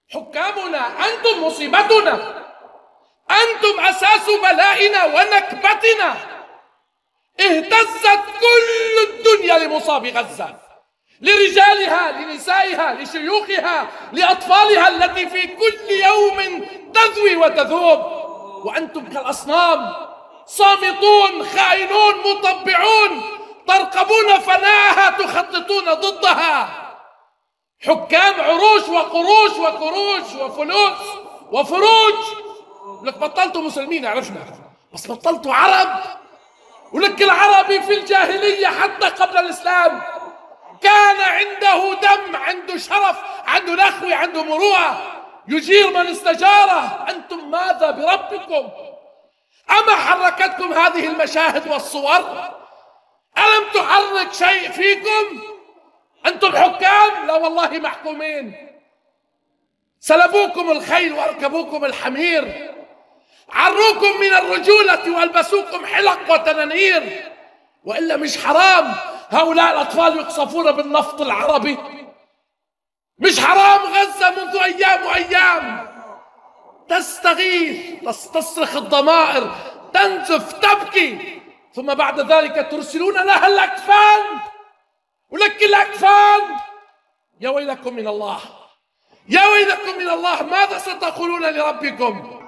حكامنا أنتم مصيبتنا، أنتم أساس بلائنا ونكبتنا. اهتزت كل الدنيا لمصاب غزة، لرجالها، لنسائها، لشيوخها، لأطفالها التي في كل يوم تذوي وتذوب، وأنتم كالأصنام صامتون خائنون مطبعون، ترقبون فناءها تخططون ضدها. حكام عروش وقروش وكروش وفلوس وفروج. لك بطلتوا مسلمين عرفنا، بس بطلتوا عرب. ولك العربي في الجاهلية حتى قبل الإسلام كان عنده دم، عنده شرف، عنده نخوة، عنده مروءة، يجير من استجاره. أنتم ماذا بربكم؟ أما حركتكم هذه المشاهد والصور؟ ألم تحرك شيء فيكم؟ أنتم حكام؟ لا والله محكومين. سلبوكم الخيل واركبوكم الحمير، عروكم من الرجولة والبسوكم حلق وتنانير. وإلا مش حرام هؤلاء الأطفال يقصفون بالنفط العربي؟ مش حرام غزة منذ أيام وأيام تستغيث، تصرخ الضمائر، تنزف، تبكي، ثم بعد ذلك ترسلون لها الأكفان؟ ولك الأكفان؟ يا ويلكم من الله، يا ويلكم من الله، ماذا ستقولون لربكم؟